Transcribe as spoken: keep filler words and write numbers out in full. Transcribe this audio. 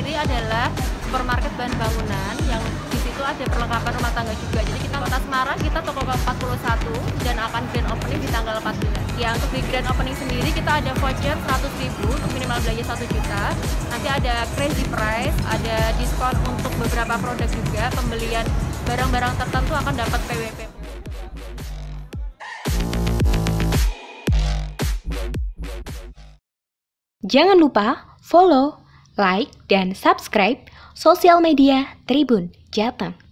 sendiri adalah supermarket bahan bangunan yang di situ ada perlengkapan rumah tangga juga. Jadi kita Kota Semarang, kita toko ke empat puluh satu dan akan grand opening di tanggal empat belas. Ya, untuk di grand opening sendiri kita ada voucher seratus ribu untuk minimal belanja satu juta. Nanti ada crazy price, ada diskon untuk beberapa produk juga. Pembelian barang-barang tertentu akan dapat P W P. Jangan lupa follow, like, dan subscribe sosial media Tribun Jateng.